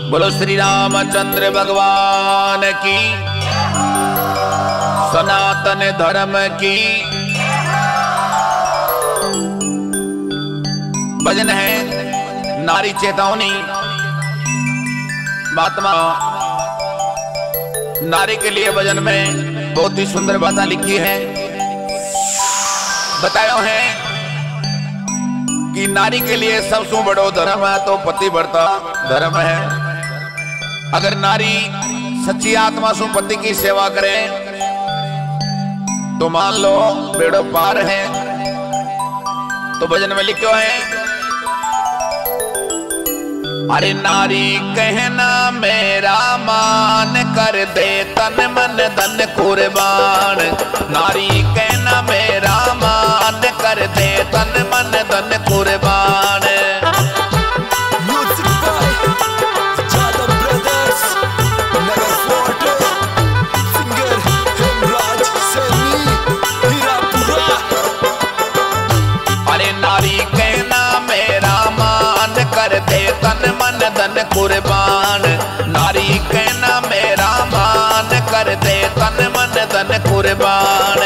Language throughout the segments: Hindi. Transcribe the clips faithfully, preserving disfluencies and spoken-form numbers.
बोलो श्री रामचंद्र भगवान की, सनातन धर्म की। भजन है नारी चेतावनी। महात्मा नारी के लिए भजन में बहुत ही सुंदर बातें लिखी है। बताया है कि नारी के लिए सबसे बड़ो धर्म है तो पतिव्रता धर्म है। अगर नारी सच्ची आत्मा से पति की सेवा करे तो मान लो बेड़ो पार है। तो भजन में लिखो है, अरे नारी कहना मेरा मान कर दे तन मन धन कुर्बान। नारी कहना मेरा मान कर दे तन मन धन कुर्बान। अरे नारी कहना मेरा मान कर दे तन मन धन कुर्बान। नारी कहना मेरा मान कर दे तन मन धन कुर्बान।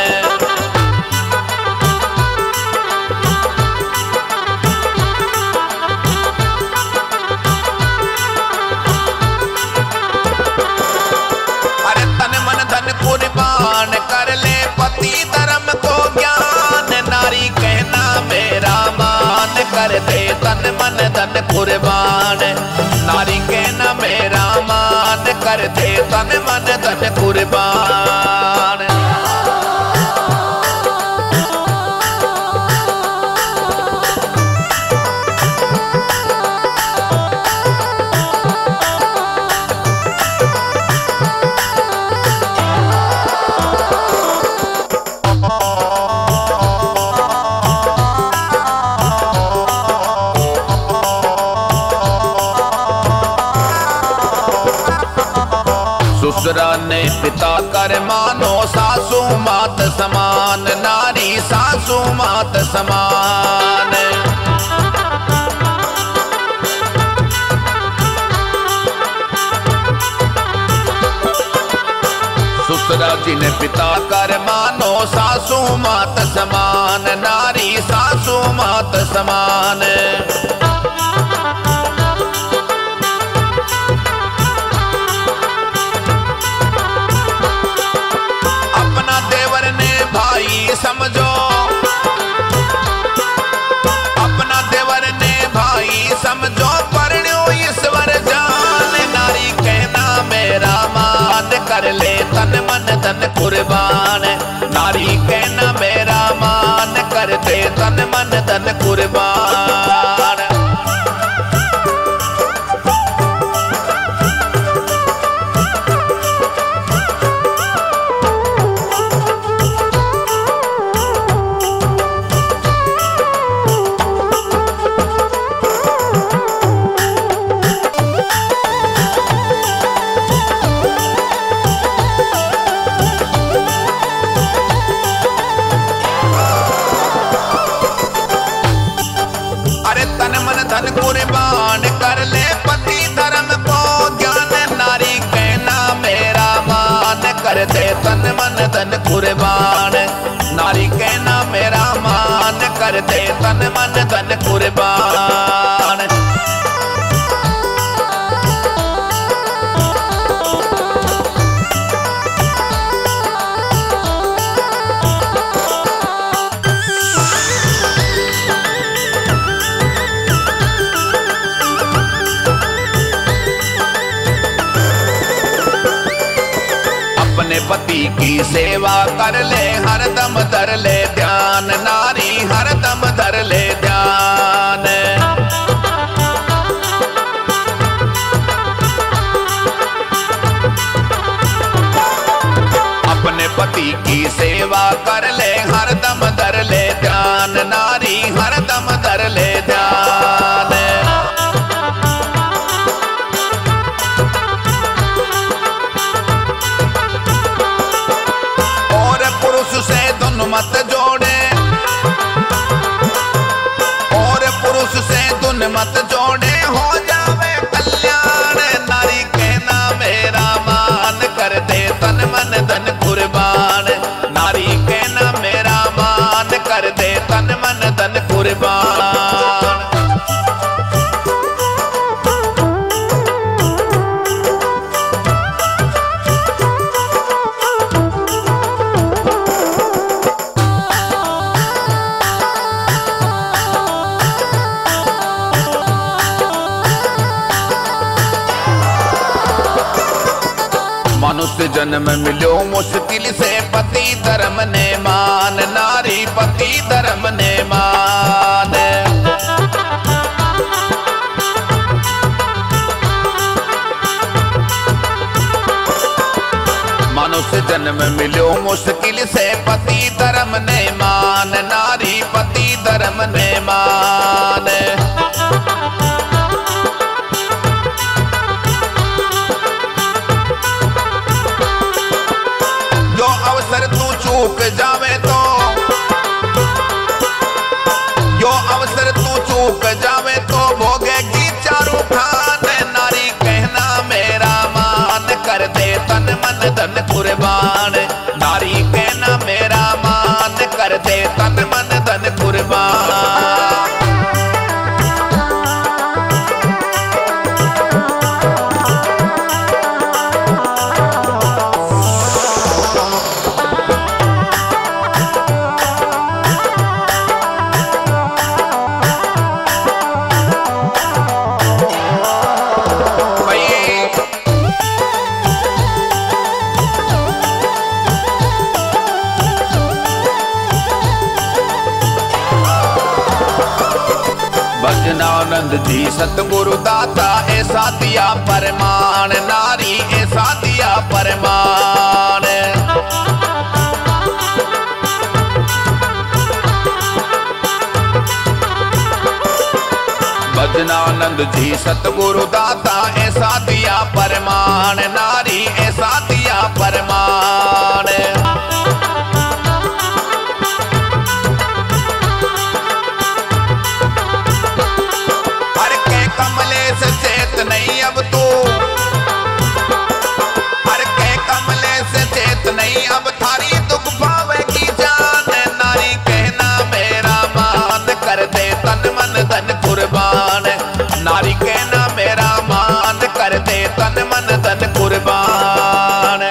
अरे तन मन धन कुर्बान कर ले पति धर्म को ज्ञान। नारी कहना मेरा मान कर दे तन मन धन कुर्बान। नारी कहना मेरा मान कर दे तन मन धन कुर्बान। ससुरा ने पिता कर मानो सासू मात समान। नारी सासू मात समान। ससुरा जी ने पिता कर मानो सासू मात समान। नारी सासू मात समान। भाई समझो अपना देवर ने भाई समझो परण्यो ईश्वर जान। नारी कहना मेरा मान कर ले तन मन धन कुर्बान। नारी कहना मेरा मान कर दे तन मन धन कुर्बान। धन कुर्बान कर ले पति धर्म को ज्ञान। नारी कहना मेरा मान कर दे तन मन धन कुर्बान। नारी कहना मेरा मान कर दे तन मन धन कुर्बान। पति की सेवा कर ले हरदम धर ले ध्यान। नारी हरदम धर ले ध्यान। अपने पति की सेवा कर ले हरदम धर ले ध्यान। नारी हरदम धर ले ध्यान। से धुन मत जोड़े और पुरुष से धुन मत जोड़े हो जावे कल्याण। जन्म मिलो मुश्किल से पति धर्म ने मान, नारी पति धर्म ने मान। मनुष्य जन्म मिलो मुश्किल से पति धर्म ने मान, नारी पति धर्म ने मान। जो अवसर तू चूक जावे तो, जो अवसर तू चूक जावे तो भोगेगी चारों खान। नारी कहना मेरा मान, कर दे तन मन धन कुर्बान। नारी कहना मेरा मान, कर दे तन मन धन कुर्बान। भजनानंद जी सतगुरु दाता ऐसा दिया परमान, नारी ऐसा दिया परमान। भजनानंद जी सतगुरु दाता ऐसा दिया परमान, नारी ऐसा दिया परमान। चेत नहीं अब तू, हर के कमले से चेत नहीं अब थारी दुख पावेगी जान। नारी कहना मेरा मान, कर दे तन मन धन कुर्बान। नारी कहना मेरा मान, कर दे तन मन धन कुर्बान।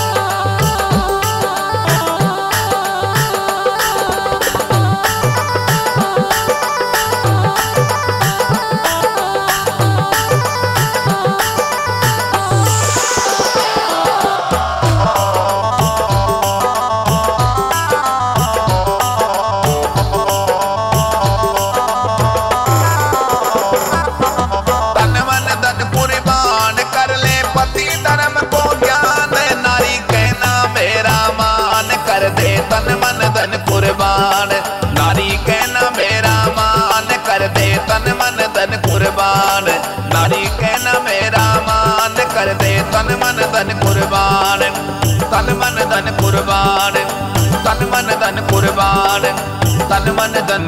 कर दे तन मन धन कुर्बान। नारी कहना मेरा मान, कर दे तन मन धन कुर्बान। नारी कहना मेरा मान, कर दे तन मन धन कुर्बान। तन मन धन कुर्बान, तन मन धन कुर्बान, तन मन धन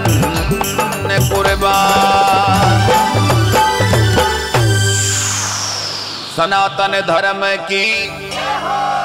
कुर्बान। सनातन धर्म की